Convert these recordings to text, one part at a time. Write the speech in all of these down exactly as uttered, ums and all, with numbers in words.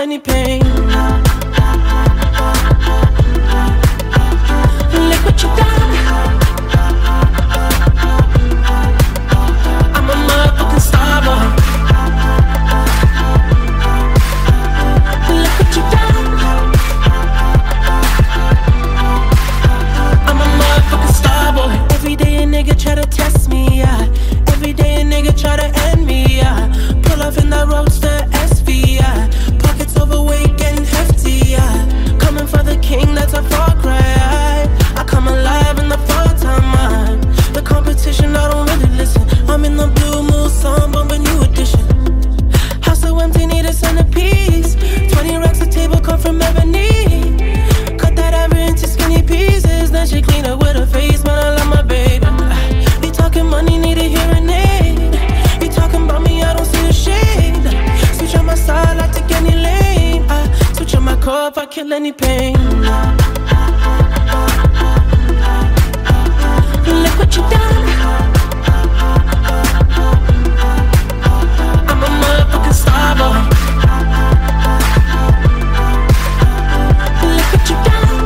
any pain. Look what you done. I'm a motherfucking star boy. Look what you done. I'm a motherfucking star boy. Every day a nigga try to test me, yeah. Every day a nigga try to end me, yeah. Pull off in that roadster S V, yeah. Pockets overweight, getting hefty, yeah. Coming for the king, that's a far cry. I come alive in the fall time, man. The competition, I don't really listen. I'm in the blue moon, song, bumping new edition. House so empty, need a centerpiece. Twenty racks a table come from ebony. Cut that average into skinny pieces. Then she clean up with her face, man, I love my baby. You talking money, need a hearing aid. You talking about me, I don't see a shade. Switch on my side, I take any lane. I switch on my core if I kill any pain. Look what you done. I'm a motherfucking star boy. Look what you done.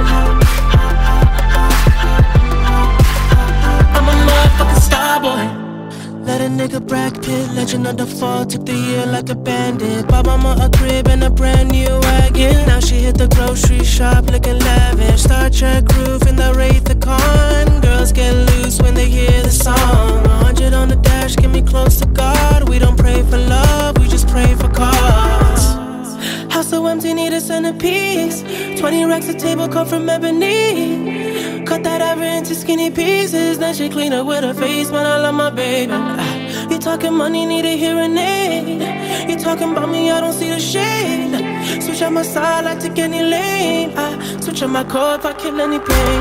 I'm a motherfucking star boy. Let a nigga Brad Pitt, legend of the fall. Took the year like a bandit. Bought mama a crib and a brand new wagon. Now she hit the grocery shop looking lavish. Star Trek roof in the Wraith the Con. Girls get loose when they hear the song. A hundred on the dash, get me close to God. We don't pray for love, we just pray for cause. House so empty, need a centerpiece. Twenty racks a table come from ebony. Cut that average into skinny pieces. Then she clean up with her face, man, I love my baby. You talking money, need a hearing aid. You talking about me, I don't see the shade. Switch on my side, I take any lane. I switch on my core if I kill any pain.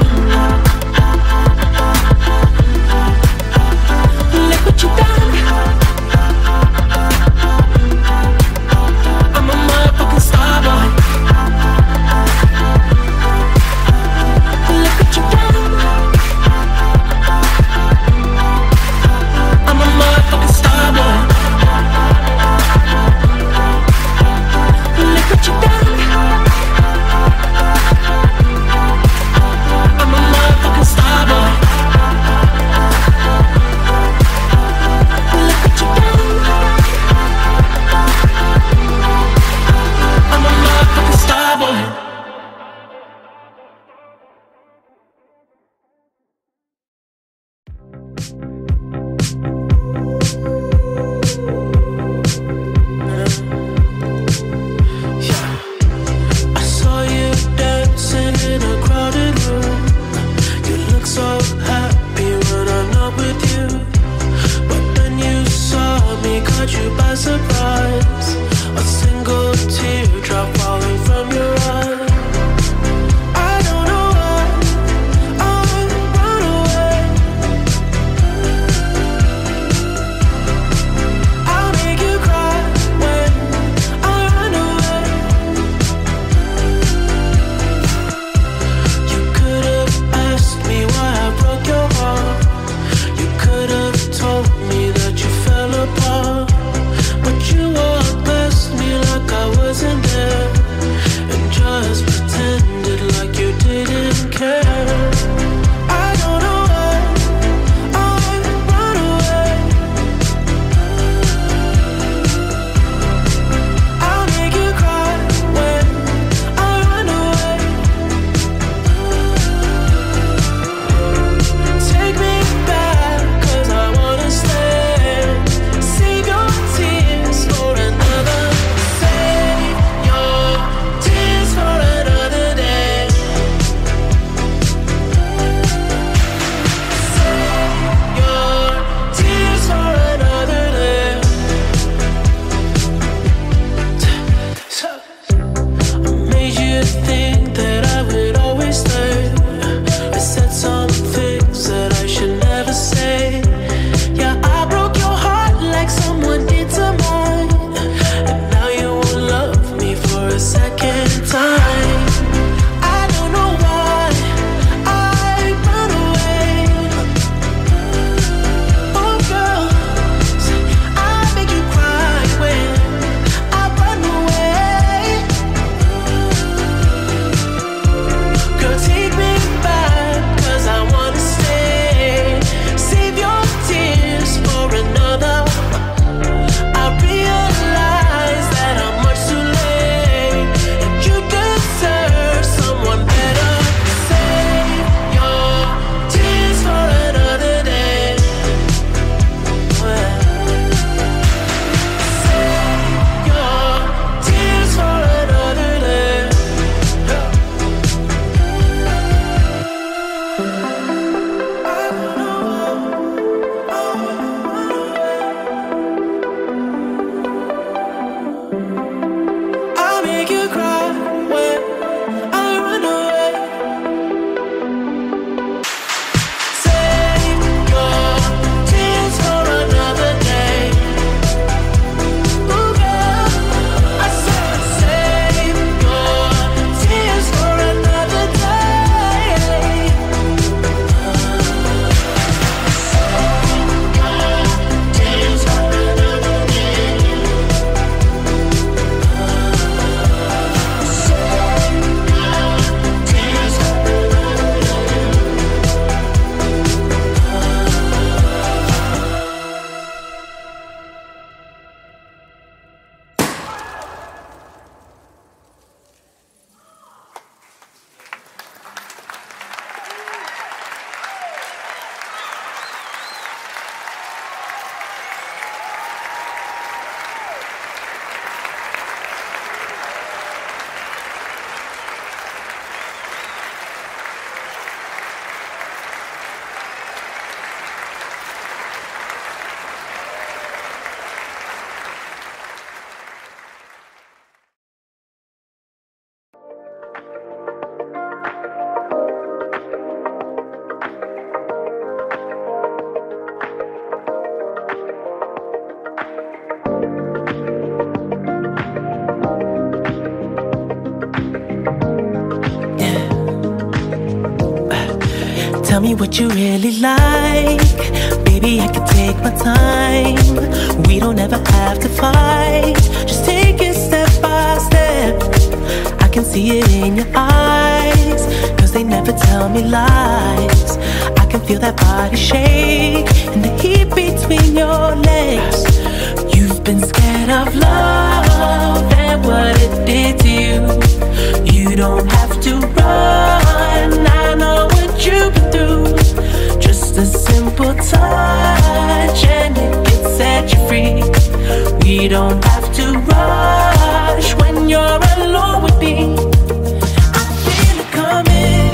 Look what you done. I'm a motherfucking star boy. Look what you done. I'm a motherfucking star boy. Look what you done. I'm a motherfucking what you really like. Baby, I can take my time. We don't ever have to fight. Just take it step by step. I can see it in your eyes, cause they never tell me lies. I can feel that body shake and the heat between your legs. You've been scared of love and what it did to you. You don't have to run, I know what you've been through. Just a simple touch and it can set you free. We don't have to rush when you're alone with me. I feel it coming,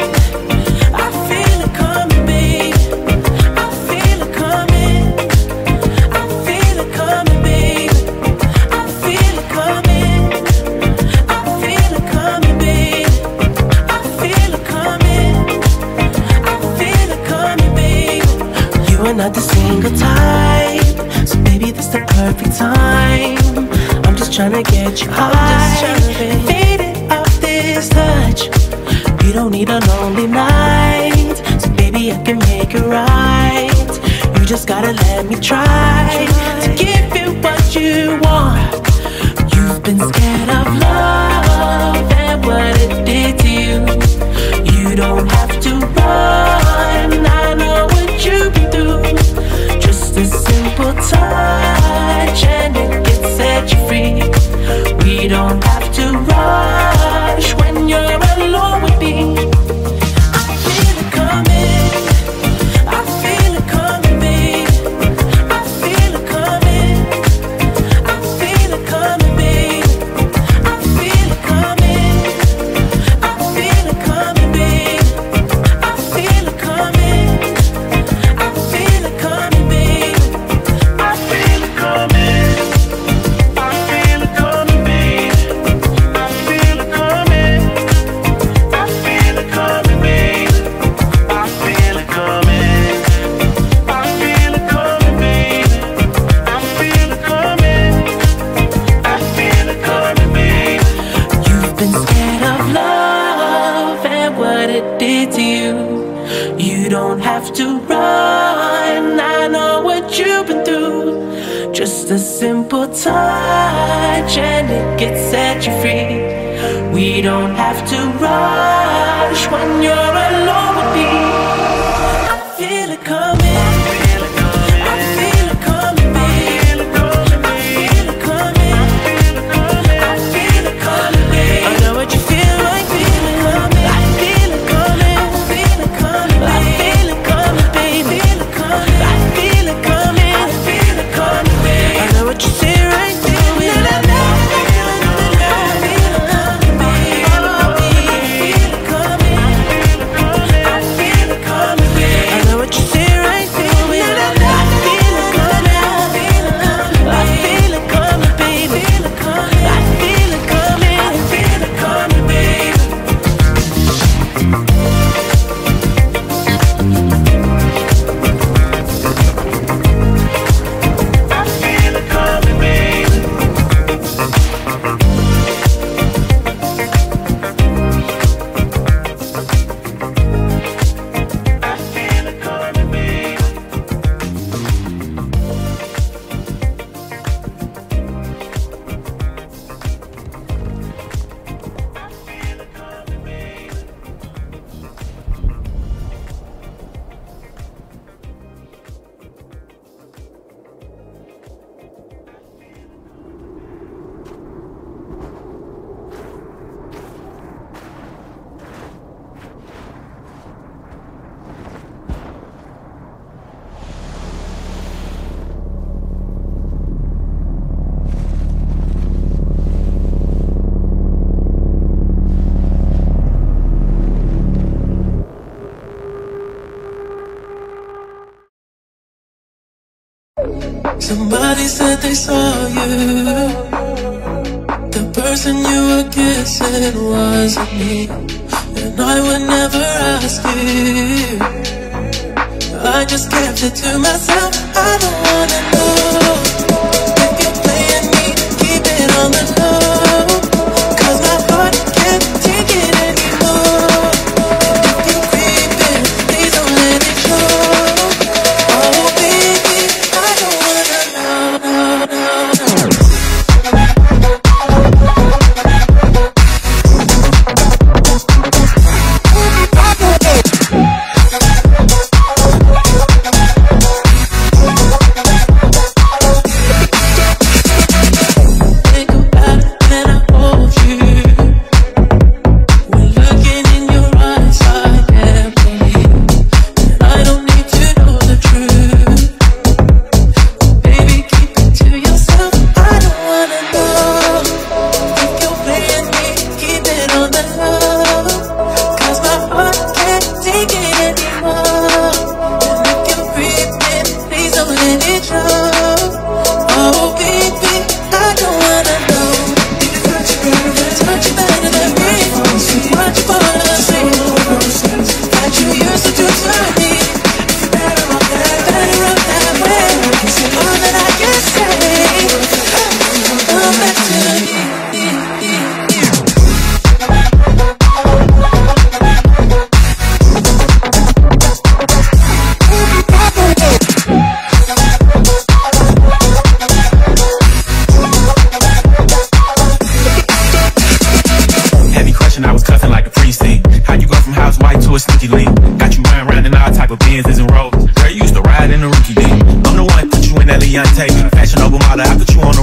I feel it coming, babe. I feel it coming, I feel it coming, babe. I feel it coming, I feel it coming, babe. I feel it coming, I feel it coming, babe. You are not the single type, so baby, this the perfect time. I'm just tryna get you high and faded off this touch. You don't need a lonely night, so baby, I can make it right. You just gotta let me try to give you what you want. You've been scared of love and what it did to you. You don't have to run, I know what you've been through. Just a simple touch and it can set you free. We don't have to rush when you're alone with me. I feel it coming, I feel it coming, babe. I feel it coming, I feel it coming, babe. I feel it coming, I feel it coming, babe. I feel it coming, I feel it coming, babe. I feel it coming, I feel it coming, babe. I feel it coming, I feel it coming, babe. I feel it coming, I feel it coming, babe. I feel it coming, I feel it coming, babe. You've been scared of love and what it did to you. You don't have to run, I know what you've been through. Just a simple touch and it can set you free. We don't have to rush when you're alone with me. I feel it coming, I feel it coming, babe. I feel it coming, I feel it coming, babe. I know what you feel like, feel it coming. I feel it coming, I feel it coming, I feel it coming, baby. I feel it coming, I feel it coming, babe. I know what you say right now. Somebody said they saw you. The person you were kissing wasn't me, and I would never ask you. I just kept it to myself. I don't wanna know if you're playing me. Keep it on the low, 'cause my heart can't take it anymore. And if you're creeping, please don't let it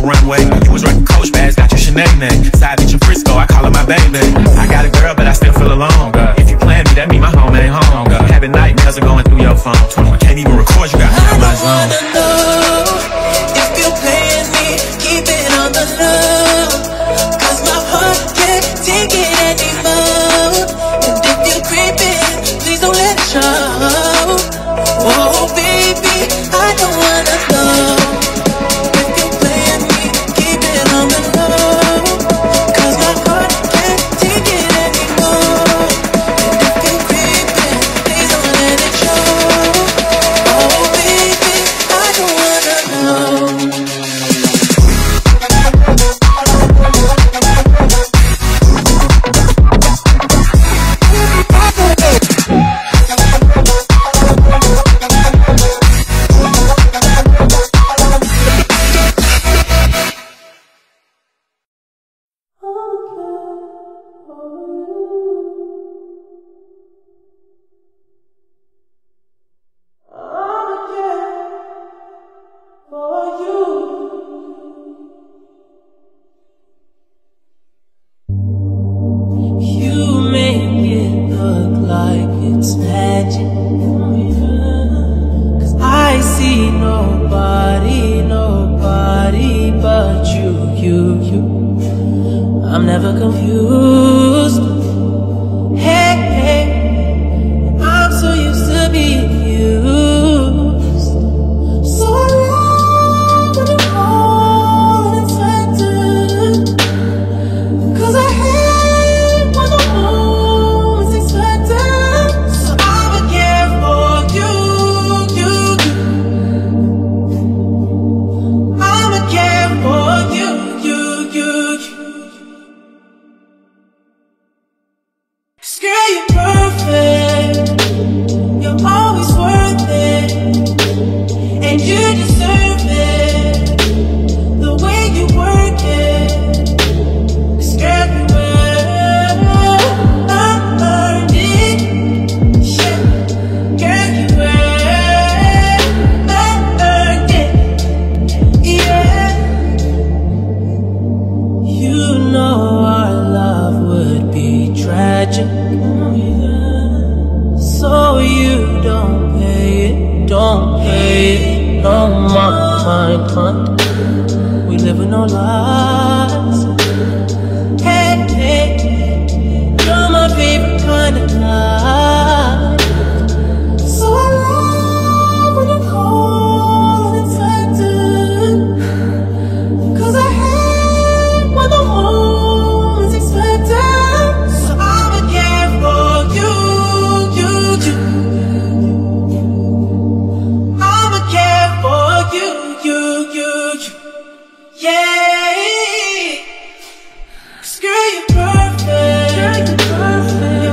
runway. You was rocking Coach bags, got your Sinead. Side bitch in Frisco, I call her my baby. I got a girl, but I still feel alone. If you plan me, that mean my home ain't home. Having nightmares are going through your phone. twenty-one can't even record, you got me out my zone. I don't wanna know if you playing me, keep it on the low, cause my heart can't take it anymore. And if you creeping, please don't let it show. Oh baby, I don't wanna know if you playing me, keep it on the low, cause my heart can't take it anymore. And if you creeping, please don't let it show. Oh baby, I don't wanna know. You make it look like it's magic, cause I see nobody, nobody but you, you, you. I'm never confused. Hey, hey, I'm so used to being used. So I love when you call unexpected, cause I hate when the moment's expected. So I'ma care for you, you, you. I'ma care for you, you, you, you. Girl, you're perfect, you're always worth it, and you deserve it, the way you work it. 'Cause girl, you earned, I earned it, yeah. Girl, you earned, I earned it, yeah. You know our love would be tragic, so you don't pay it, don't pay it, no my mind hunt. We live in no lies. Hey, hey, you're my favorite kind of night. So I love when you call unexpected, cause I hate when the moment's expected. So I'ma care for you, you, you. I'ma care for you, you, you, you. Yeah. 'Cause girl, you're perfect. Girl, you're perfect.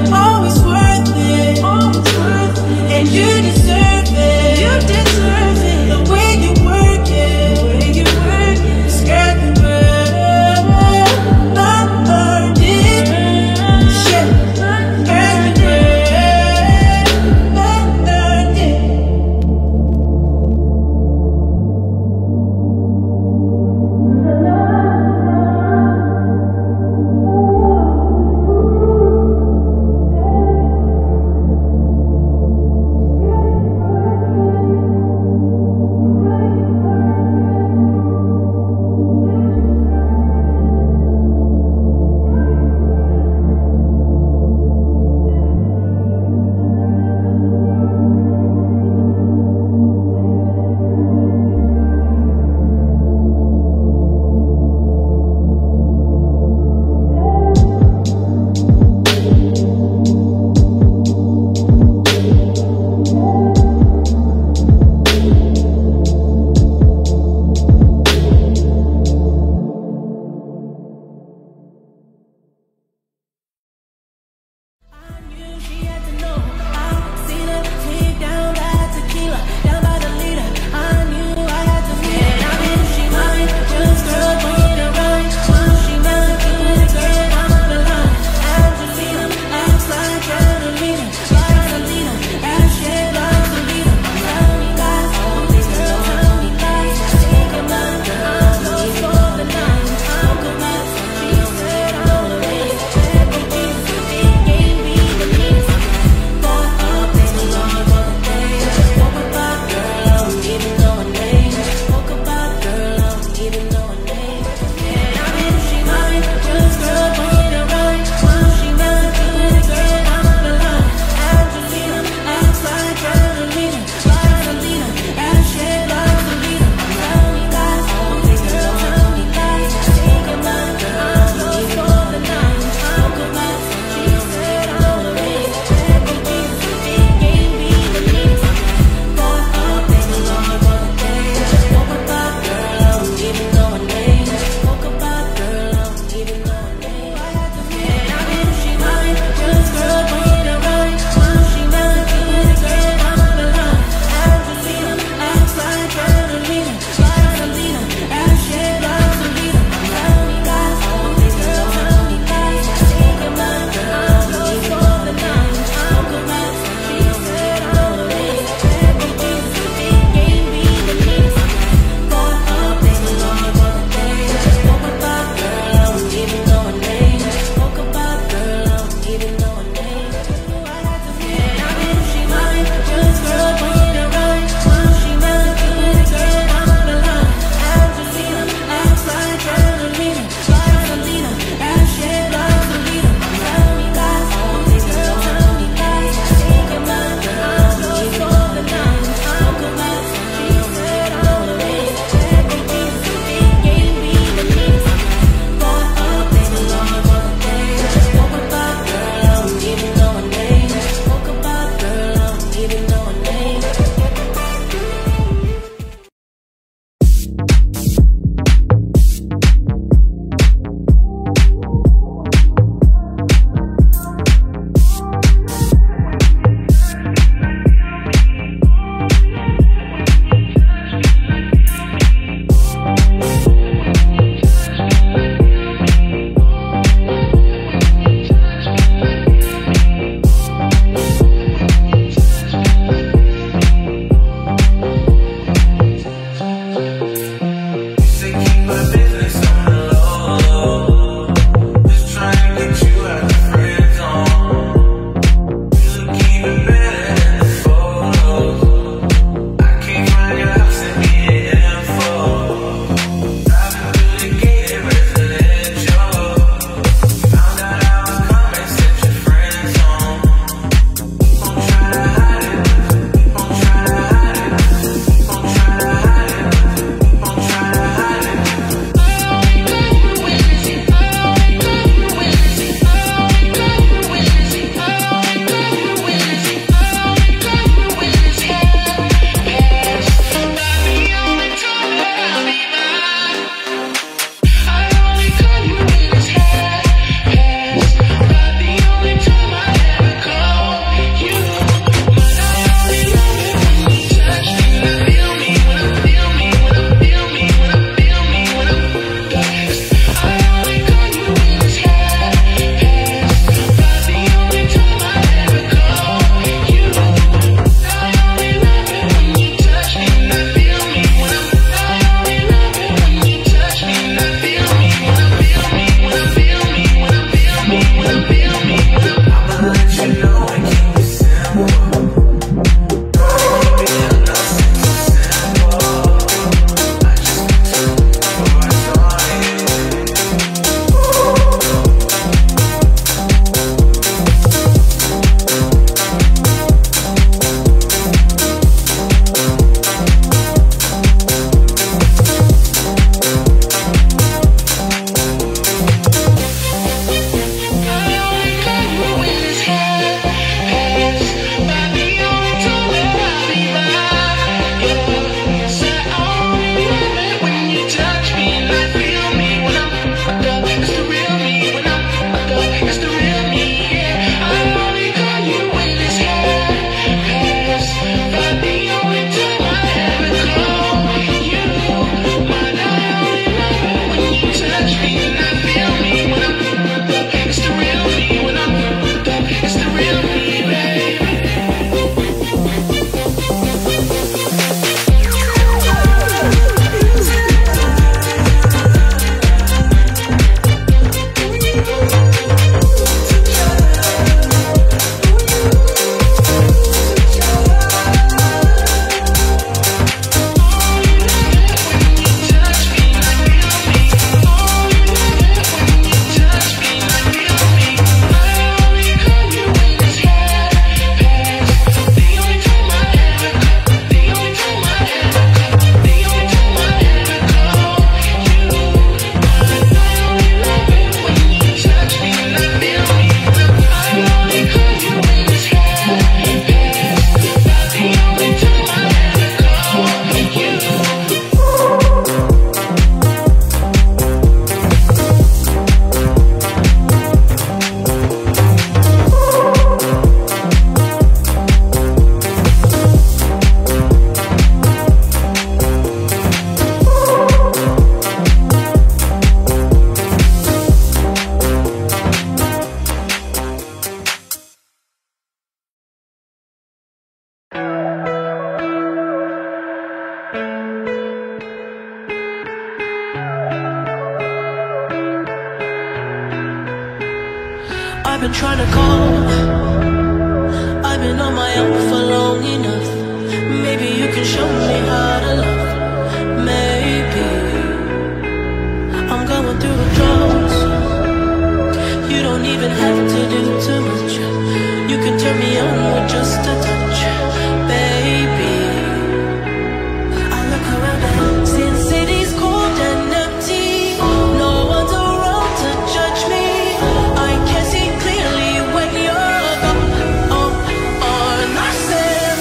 I've been trying to call, I've been on my own for long enough. Maybe you can show me how to love. Maybe I'm going through withdrawals. You don't even have to do too much. You can turn me on with just a touch, baby. I look around and since city's cold and empty, no one's around to judge me. I can see clearly when you're gone. Oh, on I said,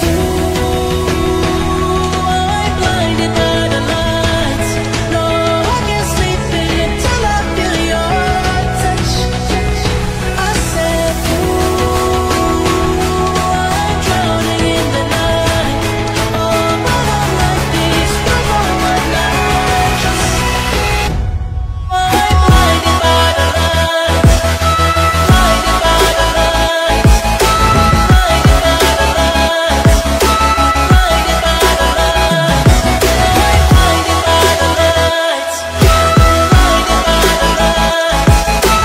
ooh, I'm blinded by the lights. No, I can't sleep until I feel your touch. I said, ooh, I'm drowning in the night. Oh, but I'm like this, you're the one I trust. I'm blinded by the lights. Blinded by the lights. Blinded by the lights. Blinded by the lights. Blinded by the lights. Blinded by the lights.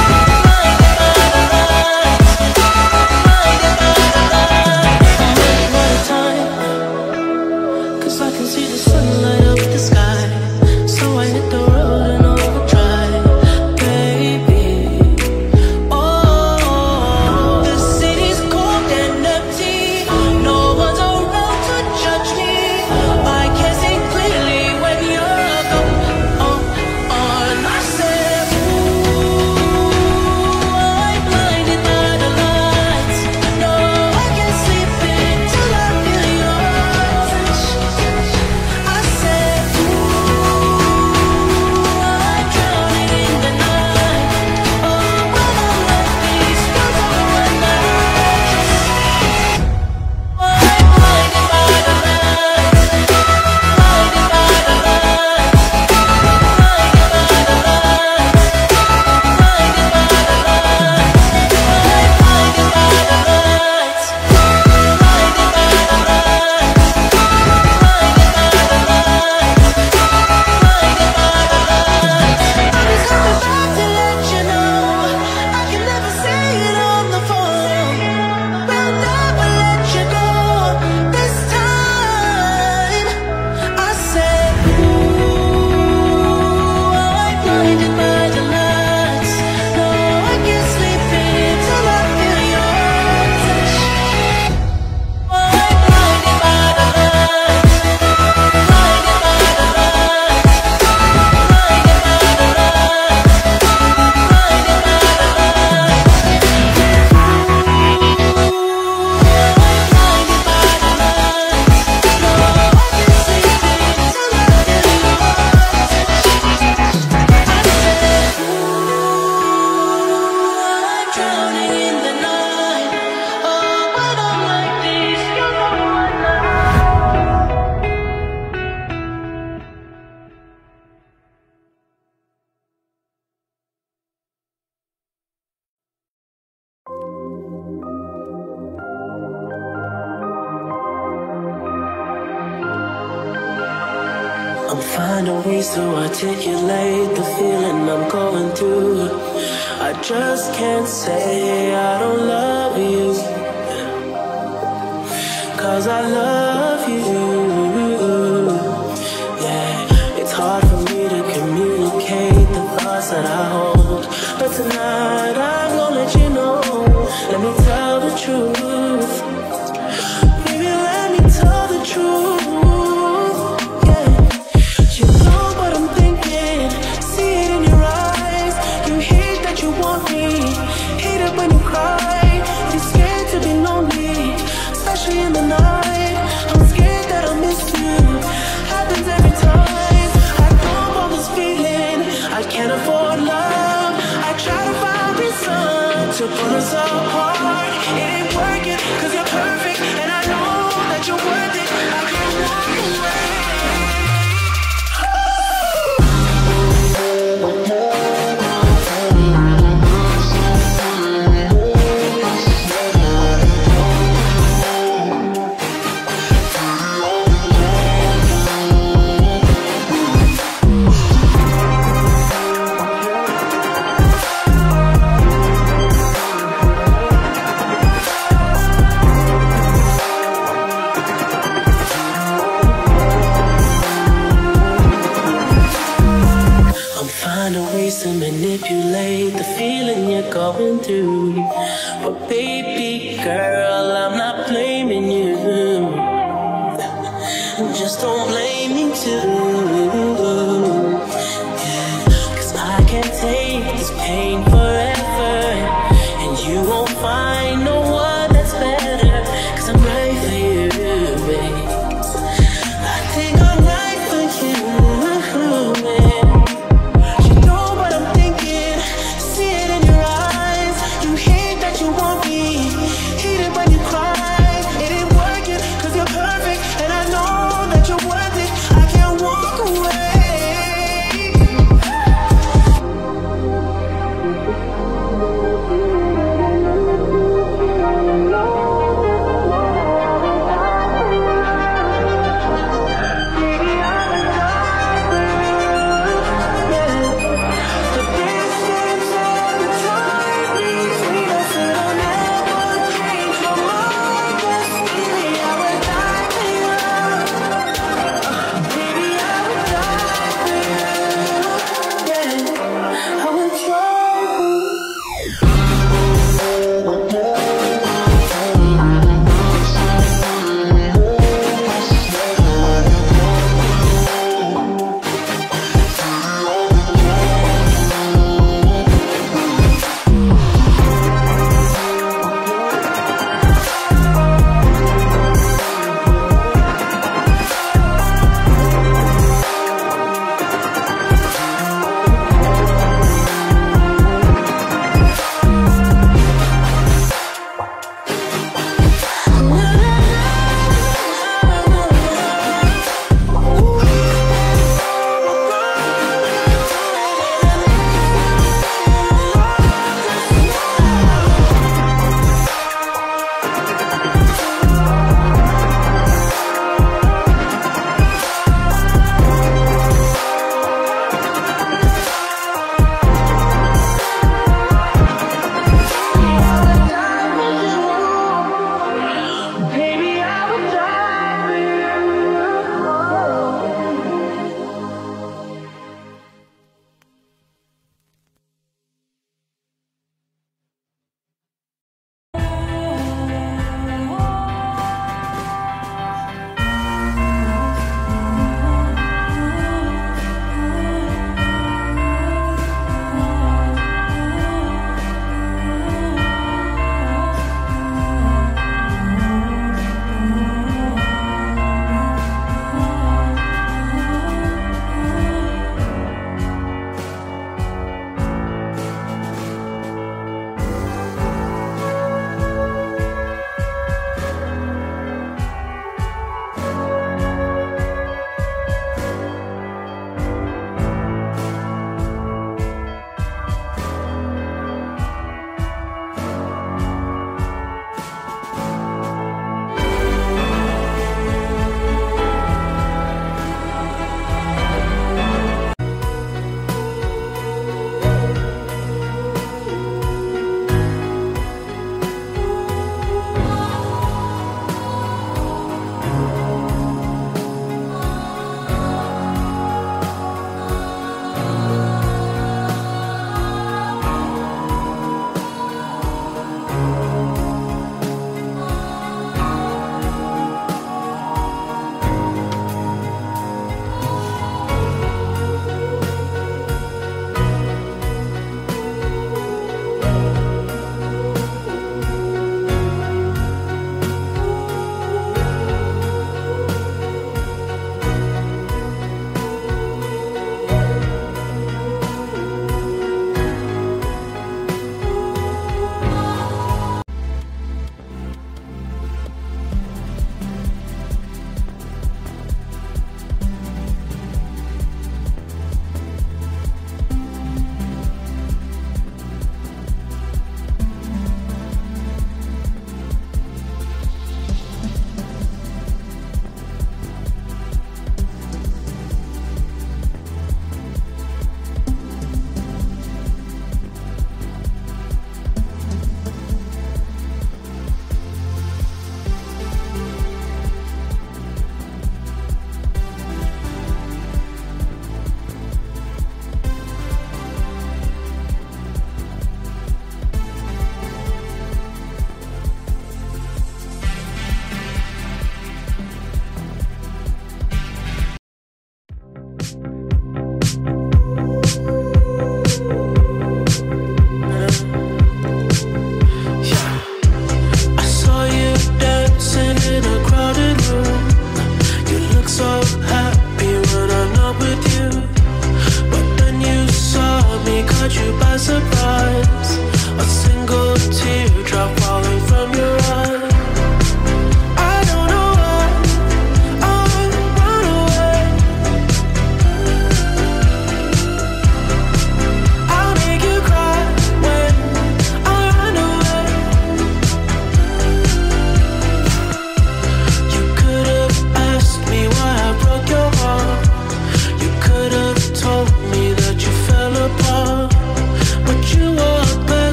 I'm running out of time, 'cause I can see the sunlight up the sky. So I hit the road and overdrive, baby. Oh, the city's cold and empty. No one's around to judge me. I can see clearly when you're gone. Oh, on I said, ooh, I'm blinded by the lights. No, I can't sleep until I feel your touch. I said, ooh, I'm drowning in the night. Oh, but I'm like this, you're the one I trust. I'm blinded by the lights. Blinded by the lights. Blinded by the lights. Blinded by the lights. Blinded by the lights. Blinded by the lights. I was coming back to let you know I can never say it on the phone. Will never let you go this time. I said, ooh, I'm blinded by the lights. No, I can't sleep until I feel your touch. I'm blinded by the lights. Blinded by the lights. Blinded by the lights. Blinded by the lights. Blinded by the lights. No, I can't sleep until I feel your touch. I said, ooh, I'm drowning in the night. Oh, but I'm like this, you're the one I I'm finding ways to articulate the feeling I'm going through. I just can't say I don't love you, 'cause I love you. Yeah, it's hard for me to communicate the thoughts that I hold, but tonight I'm gonna let you know. Let me tell the truth. Baby, let me tell the truth. Yeah, you know what I'm thinking. See it in your eyes. You hate that you want me. Hate it when you cry. You're scared to be lonely, especially in the night. I'm scared that I'll miss you. Happens every time. I don't want this feeling. I can't afford love. I try to find reason to pull us apart. It ain't working, 'cause you're perfect, and I know that you're worth it. I can't walk away. find a ways to manipulate the feeling you're going through. But baby girl, I'm not blaming you. Just don't blame me too. Yeah, 'cause I can't take this pain for